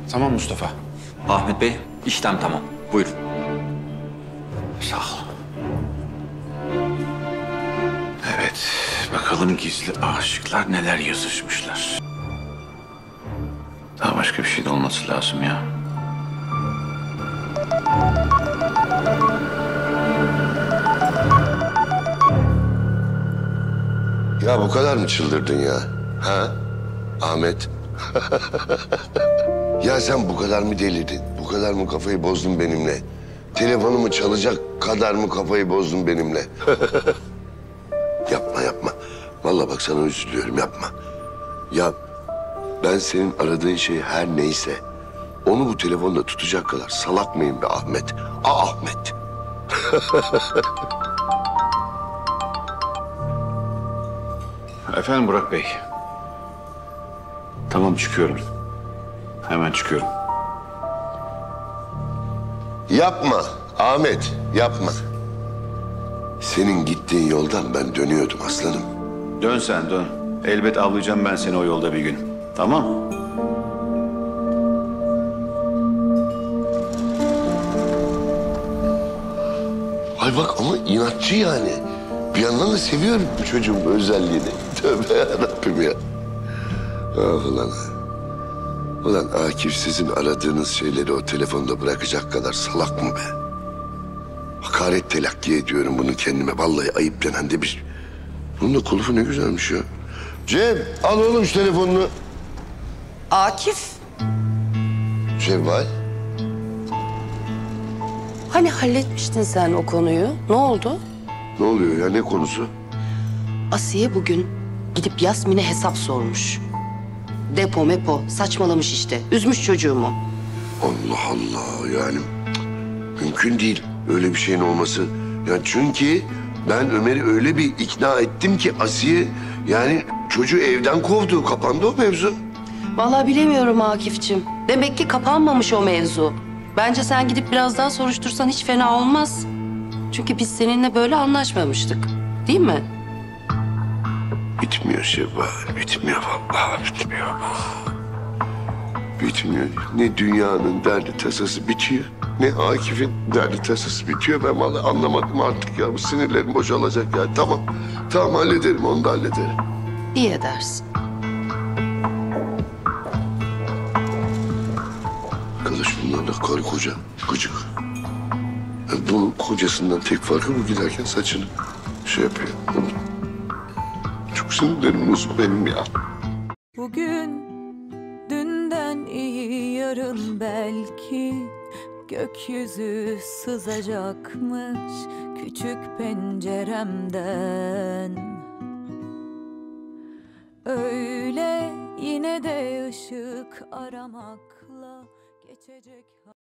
Tamam Mustafa. Ahmet Bey, işlem tamam. Buyurun. Sağ ol. Evet, bakalım gizli aşıklar neler yazışmışlar. Daha başka bir şey de olması lazım ya. Ya bu kadar mı çıldırdın ya? Ha? Ahmet? Ya sen bu kadar mı delirdin? Bu kadar mı kafayı bozdun benimle? Telefonumu çalacak kadar mı kafayı bozdun benimle? Yapma yapma. Vallahi bak sana üzülüyorum yapma. Ya ben senin aradığın şey her neyse... ...onu bu telefonda tutacak kadar salak mıyım be Ahmet? Ahmet. Efendim Burak Bey. Tamam çıkıyorum. Hemen çıkıyorum. Yapma Ahmet, yapma. Senin gittiğin yoldan ben dönüyordum aslanım. Dön sen dön. Elbet avlayacağım ben seni o yolda bir gün. Tamam? Ay bak ama inatçı yani. Bir yandan da seviyorum bu çocuğun bu özelliğini. Tövbe yarabbim ya. Ah ulan. Ulan Akif sizin aradığınız şeyleri o telefonda bırakacak kadar salak mı be? Hakaret telakki ediyorum bunu kendime. Vallahi ayıp denen de bir... Bunun da kılıfı ne güzelmiş ya. Cem al oğlum şu telefonunu. Akif, Cevval. hani halletmiştin sen o konuyu? Ne oldu? Ne oluyor ya ne konusu? Asiye bugün gidip Yasmin'e hesap sormuş. Depo mepo saçmalamış işte. Üzmüş çocuğumu. Allah Allah yani mümkün değil öyle bir şeyin olması. Yani çünkü ben Ömer'i öyle bir ikna ettim ki Asiye yani çocuğu evden kovdu. Kapandı o mevzu. Vallahi bilemiyorum Akif'cim. Demek ki kapanmamış o mevzu. Bence sen gidip biraz daha soruştursan hiç fena olmaz. Çünkü biz seninle böyle anlaşmamıştık. Değil mi? Bitmiyor Şevval, bitmiyor vallahi bitmiyor. Bitmiyor. Ne dünyanın derdi tasası bitiyor, ne Akif'in derdi tasası bitiyor. Ben vallahi anlamadım artık ya. Bu sinirlerim boşalacak ya. Tamam, tamam hallederim, onu da hallederim. İyi edersin. Arkadaş bunlar da karı koca, gıcık. Yani bunun kocasından tek farkı bu giderken saçını şey yapıyor. Çok sinirlerim bozuk benim ya. Bugün dünden iyi yarın belki gökyüzü sızacakmış küçük penceremden. Öyle yine de ışık aramakla geçecek.